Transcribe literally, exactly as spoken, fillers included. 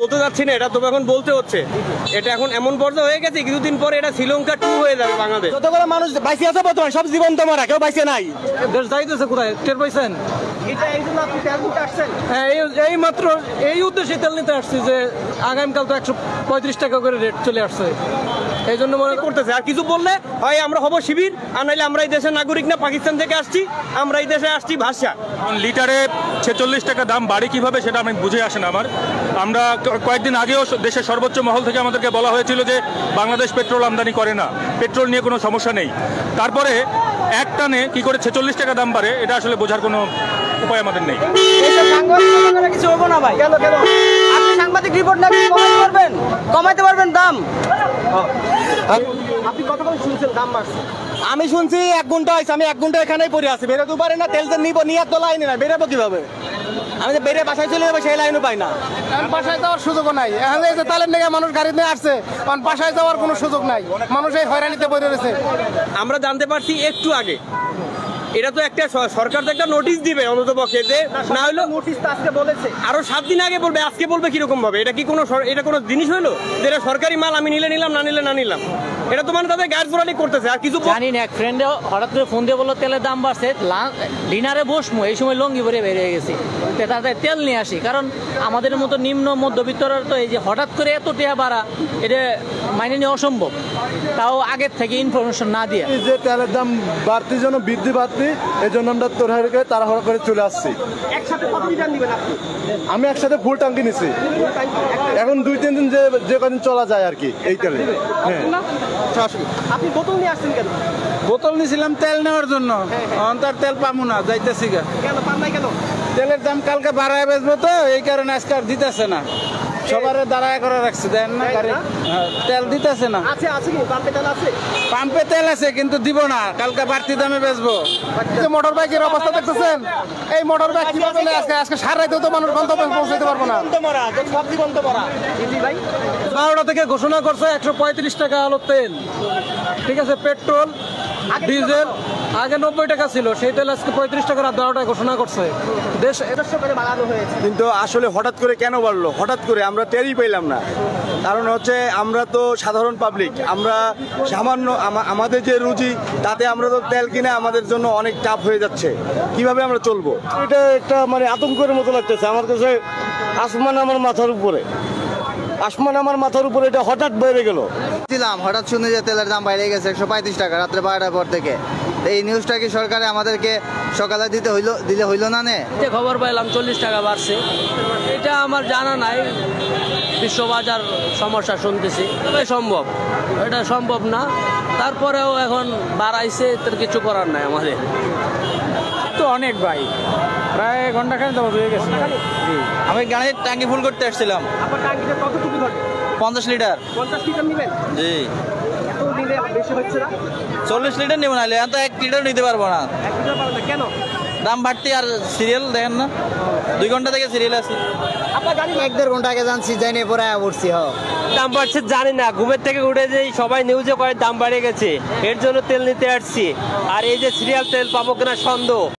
বলতে যাচ্ছি না, এটা তো এখন বলতে হচ্ছে। এটা এখন এমন পর্যায়ে হয়ে গেছে, কিছুদিন পরে এটা শ্রীলঙ্কা টু হয়ে যাবে বাংলাদেশ। যতগুলো মানুষ বাইসে আছে বর্তমানে সব জীবন তো মারা, কেউ বাইসে নাই। দেশ যাইতেছে কোথায় টের পাইছেন? এটা এই জন্য আপনি তেল নিতে আসছেন? হ্যাঁ, এই মাত্র এই উদ্দেশ্যে তেল নিতে আসছি যে আগামীকাল তো একশো পঁয়ত্রিশ টাকা করে রেট চলে আসছে, এই জন্য মনে করতেছে। আর কিছু বললে হয় আমরা হব শিবির, আর নাইলে আমরা এই দেশের নাগরিক না, পাকিস্তান থেকে আসছি, আমরা এই দেশে আসছি ভাষা। লিটারে ছেচল্লিশ টাকা দাম বাড়ে কিভাবে সেটা আমি বুঝে আসে না আমার। আমরা কয়েকদিন আগেও দেশের সর্বোচ্চ মহল থেকে আমাদেরকে বলা হয়েছিল যে বাংলাদেশ পেট্রোল আমদানি করে না, পেট্রোল নিয়ে কোনো সমস্যা নেই। তারপরে এক টানে কি করে ছেচল্লিশ টাকা দাম বাড়ে, এটা আসলে বোঝার কোনো উপায় আমাদের নেই। কিছু হবো না ভাই। কেন কেন আপনি সাংবাদিক রিপোর্ট না কমাইতে পারবেন, কমাইতে পারবেন দাম। আপনি কতক্ষণ শুনছেন দাম বাড়ছে? আমি শুনছি এক ঘন্টা হয়েছে, আমি এক ঘন্টা এখানেই পড়ে আছি, বেরোতে পারে না। তেল তেল নিব, নিয়ে তো লাইনে না, বেরোবো কিভাবে? আমি যে বেরিয়ে বাসায় চলে যাবো, সেই লাইনও পাই না। বাসায় যাওয়ার সুযোগও নাই। এখন এই যে তালের লেগে মানুষ গাড়ি নিয়ে আসছে, কারণ বাসায় যাওয়ার কোনো সুযোগ নাই, মানুষ এই হয়রানিতে পড়ে রয়েছে। আমরা জানতে পারছি একটু আগে, এটা তো একটা সরকার তো একটা নোটিশ দিবে অন্তত পক্ষে, যে না হলো নোটিশ তো আজকে বলেছে, আরো সাত দিন আগে বলবে, আজকে বলবে কিরকম ভাবে? এটা কি কোনো এটা কোনো জিনিস হলো যে এটা সরকারি মাল আমি নিলে নিলাম, না নিলে না নিলাম? এটা তো মানে তাদের গ্যাস ভরালি করতেছে। আর কিছু জানি না, এক ফ্রেন্ডে হঠাৎ করে ফোন দিয়ে বললো তেলের দাম বাড়ছে, ডিনারে বসবো, এই সময় লঙ্গি ভরে বেরিয়ে গেছি, তাদের তেল নিয়ে আসি। কারণ আমাদের মতো নিম্ন মধ্যবিত্তরা তো এই যে হঠাৎ করে এত টাকা বাড়া, এটা মাইনে নেওয়া অসম্ভব, তাও আগের থেকে ইনফরমেশন না দিয়ে। যে তেলের দাম বাড়তির জন্য বৃদ্ধি বাড়তি, এই জন্য আমরা তোরহারিকে তাড়াহুড়া করে চলে আসছি। একসাথে কত লিটার নেবেন আপনি? আমি একসাথে ফুল ট্যাঙ্কি নিছি, এখন দুই তিন দিন যে যে কদিন চলা যায় আর কি এই তেলে। হ্যাঁ, আপনি বোতল নিয়ে আসছেন কেন? বোতল নিয়েছিলাম তেল নেওয়ার জন্য, তার তেল পাবো না, যাইতেছি গা। কেন পান নাই কেন? তেলের দাম কালকে বাড়ায় বেচবো তো, এই কারণে আজকে আর দিতেছে না, সবার দাঁড়ায় করে রাখছে, দেন না গাড়ি তেল দিতেছে না। আছে আছে কি পাম্পে তেল আছে? পাম্পে তেল আছে কিন্তু দিব না, কালকে বাড়তি দামে বেচবো। মোটর বাইকের অবস্থা দেখতেছেন, এই মোটর বাইক কিভাবে আজকে আজকে সারাইতেও তো মানুষ গন্তব্যে পৌঁছাতে পারবো না। বারোটা থেকে ঘোষণা করছে একশো পঁয়ত্রিশ টাকা আলোর তেল, ঠিক আছে। পেট্রোল ডিজেল আগে নব্বই টাকা ছিল, সেই তেল আজকে পঁয়ত্রিশ টাকা রাত বারোটায় ঘোষণা করছে। দেশ কিন্তু আসলে হঠাৎ করে কেন বাড়লো? হঠাৎ করে আমরা টেরই পেলাম না। কারণ হচ্ছে আমরা তো সাধারণ পাবলিক, আমরা সামান্য আমাদের যে রুচি তাতে আমরা তো তেল কিনে আমাদের জন্য অনেক টাফ হয়ে যাচ্ছে, কিভাবে আমরা চলবো? এটা একটা মানে আতঙ্কের মতো লাগতেছে আমার কাছে। আসমান আমার মাথার উপরে, আসমান আমার মাথার উপরে, এটা হঠাৎ বেড়ে গেল। হঠাৎ শুনে যে তেলের দাম বাইরে গেছে একশো পঁয়ত্রিশ টাকা রাত্রে বারোটার পর থেকে। এই নিউজটা কি সরকারে আমাদেরকে সকালে দিতে হইলো দিলে হইলো না? নে খবর পাইলাম চল্লিশ টাকা বাড়ছে, এটা আমার জানা নাই। বিশ্ববাজার সমস্যা শুনতেছি, তবে সম্ভব এটা সম্ভব না, তারপরেও এখন বাড়াইছে, তার কিছু করার নাই আমাদের। তো অনেক ভাই, প্রায় ঘন্টা খানিক তো হয়ে গেছে। আমি গাড়ির ট্যাঙ্কি ফুল করতে আসছিলাম। আপনার ট্যাঙ্কিতে কতটুকু ধরে? পঞ্চাশ লিটার। পঞ্চাশ লিটার নেবেন? জি। এত দিলে বেশি হচ্ছে না? চল্লিশ লিটার নেব, নাহলে এত এক লিটার নিতে পারবো না। এক লিটার পাবেন না কেন? দাম বাড়তি, আর সিরিয়াল দেখেন না, দুই ঘন্টা থেকে সিরিয়াল আছে। আপনার গাড়ি এক দেড় ঘন্টা আগে জানছি, যাই নিয়ে পরে পড়ছি। হ দাম বাড়ছে জানি না, ঘুমের থেকে উঠে যে সবাই নিউজে করে দাম বাড়ে গেছে, এর জন্য তেল নিতে আসছি। আর এই যে সিরিয়াল তেল পাবো কিনা সন্দেহ।